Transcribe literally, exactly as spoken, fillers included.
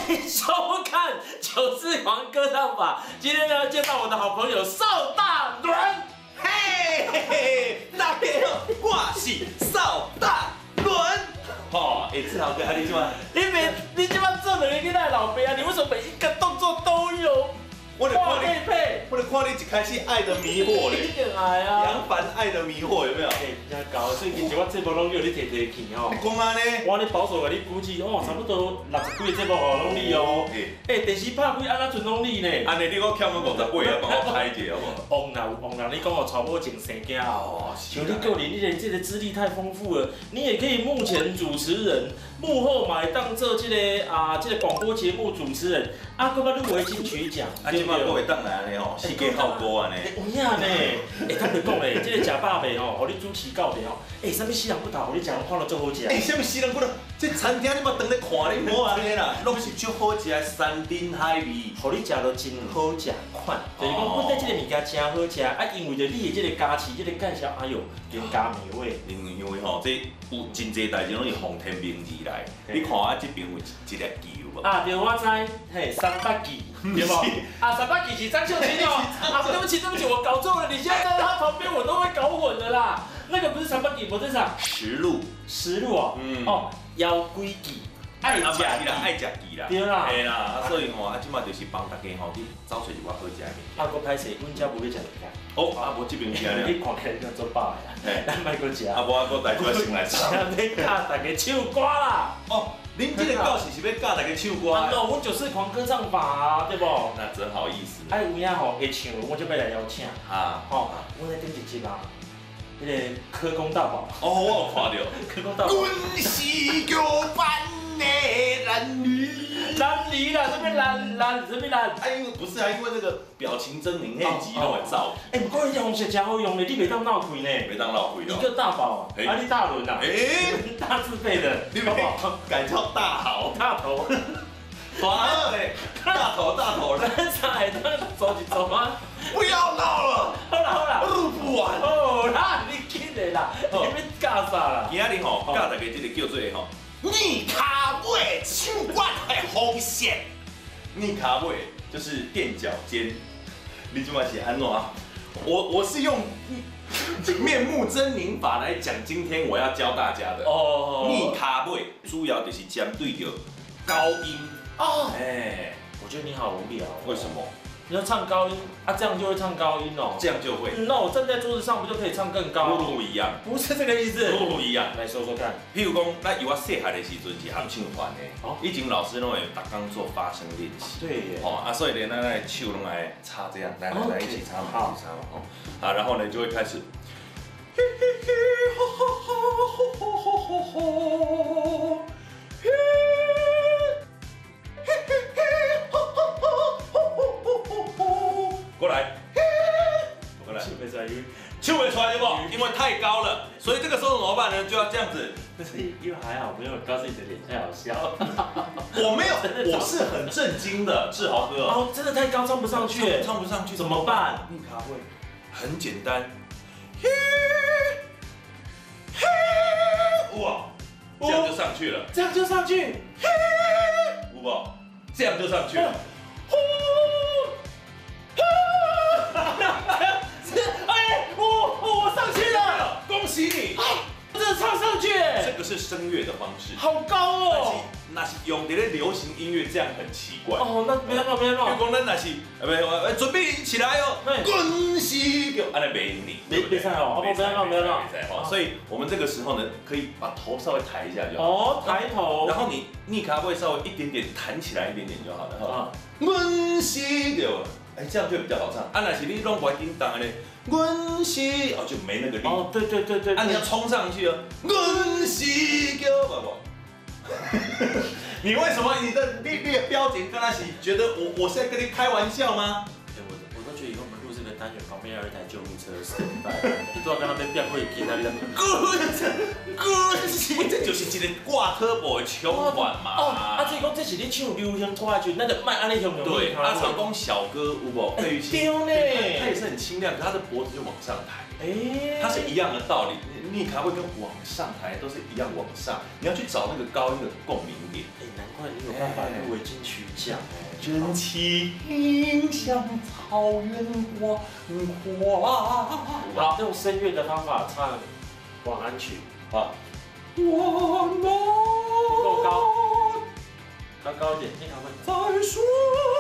迎收看《九四狂歌唱法》。今天呢，介绍我的好朋友邵大伦。 嘿嘿嘿，大家好，我是邵大伦。哦，哎，志豪哥，你怎么？ 你每你这么做的人，你那老辈啊，你为什么每一个动作都有？ 我得哇，佩佩， 我得看你一开始爱的迷惑嘞， 一点爱啊！ 杨凡爱的迷惑有没有？ 哎，真搞，最近就我节目拢有你摕摕去哦。 你讲安尼？ 我咧保守甲你估计哦，差不多六十几个节目哦，拢你哦。哎，电视拍开安那阵拢你呢？ 安尼你我欠我五十八啊，帮我拍一下好不好？ 王啦王啦，你讲我娶某前生囝哦，像你个人，你的这个资历太丰富了，你也可以幕前主持人，幕后嘛会当做这个啊这个广播节目主持人，啊，搁较入围金曲奖， 啊，即摆各会当来安尼吼，世界好歌安尼。 有影呢，哎，他们讲嘞，这个食饱未吼，互你主持到的吼，哎，啥物死人骨头，互你食拢看到最好食。 哎，啥物死人骨头？这餐厅你嘛当咧看你无安尼啦，拢是足好食的山珍海味， 互你食到真好食款，就是讲本来这个物件真好食，啊，因为着你的这个加持，这个介绍，哎呦，更加美味。 因为因为吼，这有真侪代志拢是奉天命而来。你看啊，这边有一一粒球无？ 啊，对，我知，嘿，三八记，对不？啊，三八记是张秀琴哦。啊，对不起，对不起，我搞错了。你现在在他旁边，我都会搞混的啦。那个不是三八记，不是啥？ 实录， 实录哦。嗯。哦，妖龟记，爱食啦，爱食记啦。 对啦。 嘿啦，所以吼，啊，即马就是帮大家吼去找找一寡好食的物件。 啊，搁歹势，阮遮无去食物件。 哦，啊，无这边食了。 你看起来叫做饱的，咱莫搁食。 啊，无啊，搁带出来先来炒。 要教大家唱歌啦。 哦。 恁这个教室是要教大家唱歌啊？喏，阮就是狂歌唱法啊，对不？ 那真好意思。 哎，有影吼会唱，我就要来邀请。 啊， 吼，阮咧顶一集啊，迄个科工大宝。 哦，我有看到。 科工大宝。 阮是叫班的男女。 男女啦，什么男男什么男？ 哎，因为不是啊，因为那个表情狰狞，那肌肉会造。 哎，不过迄方式真好用的，你袂当闹亏呢。 袂当闹亏哦。 一个大宝，啊，你大轮啊？哎，大字辈的， 你好不好？改叫大豪。 大头， 哇嘞！大头大头， 咱才当走一走吗？ 不要闹了， 好啦好啦， 录不完。 哦啦，你紧的啦，你要教啥啦？ 今日吼教大家这个叫做吼逆卡位唱歌的风险。逆卡位就是垫脚尖，你今晚是安怎？我我是用面目狰狞法来讲，今天我要教大家的哦。逆卡位主要就是针对着高音哦。哎， 我觉得你好无聊。 为什么？ 你要唱高音啊，这样就会唱高音哦。 这样就会。 那我站在桌子上不就可以唱更高？ 不一样， 不是这个意思。 不一样， 来说说看。 譬如讲，咱以我细汉的时阵是喊唱团的，哦，以前老师拢会逐工做发声练习。 对耶。 哦啊，所以呢，咱来手拢来插这样，来来来一起插嘛，一起插嘛，吼。啊，然后呢就会开始。嘿嘿嘿，吼吼吼吼吼吼吼。嘿。 过来，过来， 唱不出来， 唱不出来对不？因为太高了，所以这个时候怎么办呢？就要这样子。 但是因为还好，没有告诉你的脸太好笑。 我没有，我是很震惊的，志豪哥。 哦，真的太高，唱不上去， 唱不上去怎么办？ 逆卡位，很简单。哇，这样就上去了， 这样就上去。 五宝，这样就上去了。 哎，我我上去了， 恭喜你！ 真的唱上去， 这个是声乐的方式， 好高哦。 那是用在流行音乐这样很奇怪。 哦，那别闹别闹。 如果咱那是，呃不，准备起来哦。恭喜叫，安尼袂你， 别别唱哦，不要闹不要闹。 所以我们这个时候呢，可以把头稍微抬一下就好。 哦，抬头。然后你逆卡位稍微一点点弹起来一点点就好了哈。恭喜叫。 哎，这样就比较好唱。啊，那是你弄歪叮当的，阮是哦就没那个力。 哦，对对对对。 啊，你要冲上去哦，阮是叫宝宝。你为什么你的你你的标点跟他是觉得我我是在跟你开玩笑吗？ 哎，我我都觉得以后我们录这个单元旁边要有一台救护车，standby，你都要跟他们变会给他们。 滚滚是，这就是一个挂科步的唱法嘛。 哦，啊，所以讲这是你唱流行拖下去，那就卖安尼用用。 对，啊，唱功小歌有无？费玉清， 对呢， 他也是很清亮，可他的脖子就往上抬。 哎， 它是一样的道理。 逆卡位跟往上抬都是一样往上，你要去找那个高音的共鸣点。 哎，难怪你有办法入围金曲奖哎。 真情像草原花花。 好，用声乐的方法唱晚安曲。 好，晚安。 不够高，高高一点，逆卡位。 再说